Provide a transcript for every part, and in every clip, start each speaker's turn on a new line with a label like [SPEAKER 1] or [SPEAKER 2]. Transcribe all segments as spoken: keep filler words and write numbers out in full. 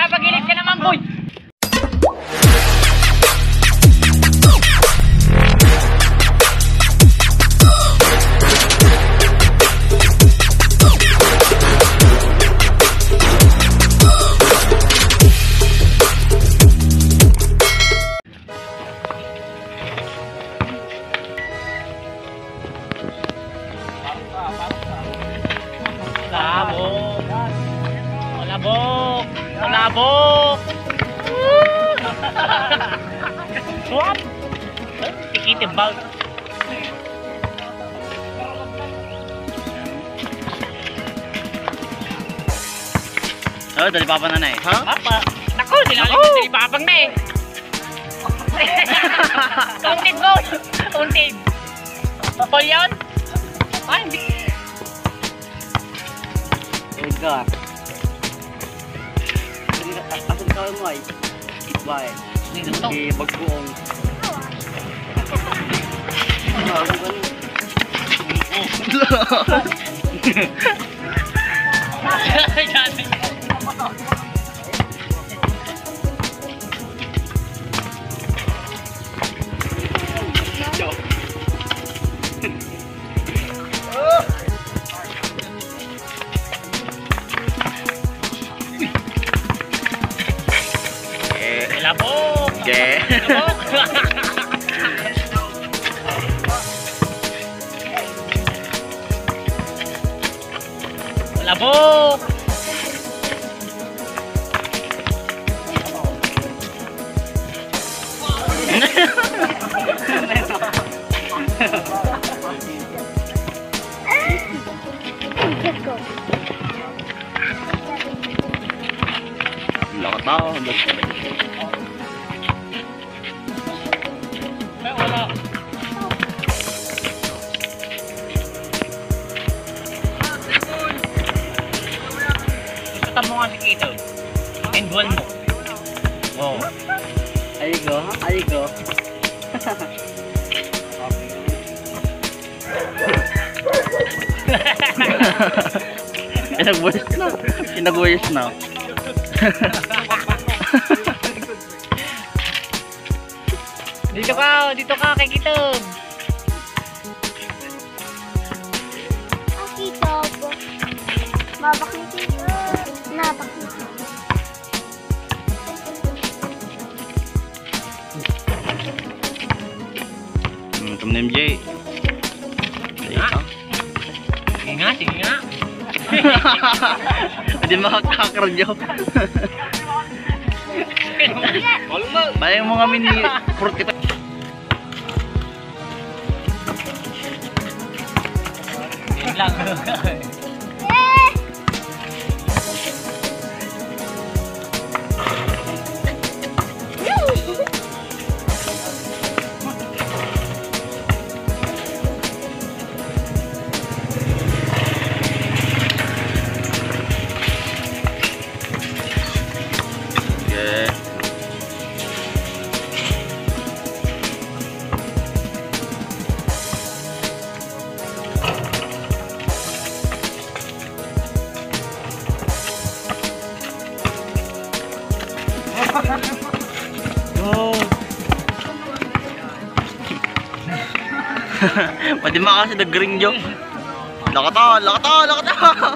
[SPEAKER 1] Nagpapagilid ka naman, boy! Labok! Malabok! Malabok! Swap! Tikitin bag.
[SPEAKER 2] Oh, dali papa na na eh. Ha?
[SPEAKER 1] Papa! Naku! Nilalim na dali papang na eh! Untid mo! Untid! Papal yun? Ay, hindi!
[SPEAKER 2] Edgar. Asan ka mo ay? Bye.
[SPEAKER 1] Dito to.
[SPEAKER 2] Okay, bagbuong.
[SPEAKER 1] Labok!
[SPEAKER 2] Yeah.
[SPEAKER 1] Labok!
[SPEAKER 2] Lakat tao.
[SPEAKER 1] Ay, wala. Gusto mo nga si Kito. And buwan mo. Oo.
[SPEAKER 2] Ayigo, ayigo. Pinag-voice na. Pinag-voice na.
[SPEAKER 1] Dito ka, dito ka kay Kito.
[SPEAKER 3] Ah, Kito. Mabak ni Kito. Nabak ni Kito.
[SPEAKER 2] Hmm, tum M J.
[SPEAKER 1] Ha? Sige nga, sige nga.
[SPEAKER 2] Hindi makakakradyo. Bayang mo kami ni forty-five.
[SPEAKER 1] Yun lang.
[SPEAKER 2] Yeah.
[SPEAKER 1] Go!
[SPEAKER 2] Pwede makasi nag-ring joke. Lakata, lakata, lakata.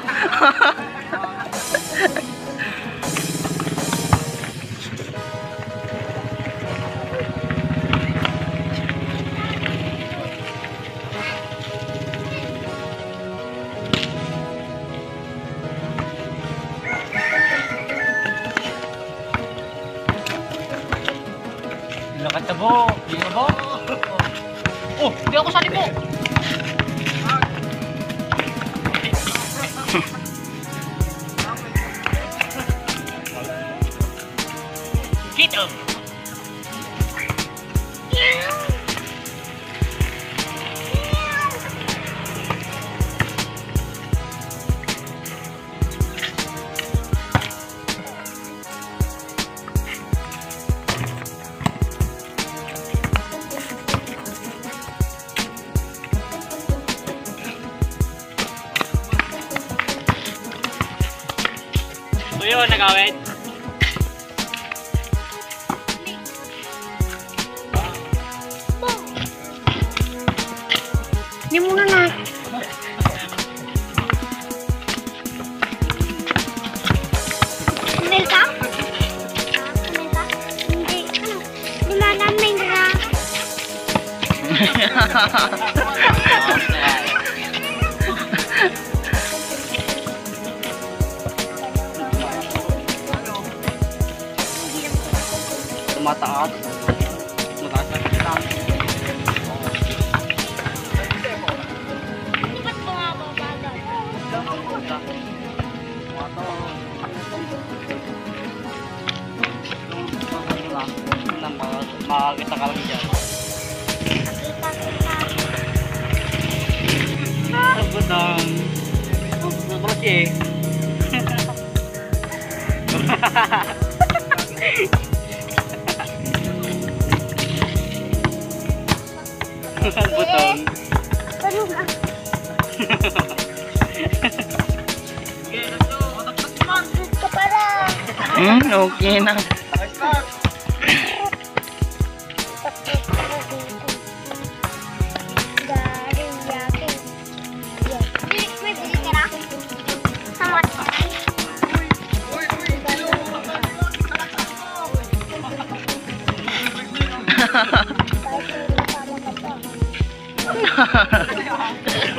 [SPEAKER 1] Lakat na bo. Hindi na bo. Oh, hindi ako sali po. Kito. So yun, nagawin.
[SPEAKER 3] Yung muna na. Kumil ka? Kumil ka? Hindi. Ano? Lumalamay na.
[SPEAKER 2] Tumataas. Tumataas na kita.
[SPEAKER 3] Hindi ba't bumababagal?
[SPEAKER 2] Makakita ka lang dyan.
[SPEAKER 3] Nakita kita.
[SPEAKER 2] Sabutang. Sabutang eh. Butong.
[SPEAKER 3] Ano na? Gusto pala.
[SPEAKER 2] Hmm, okay na.
[SPEAKER 3] Hahaha.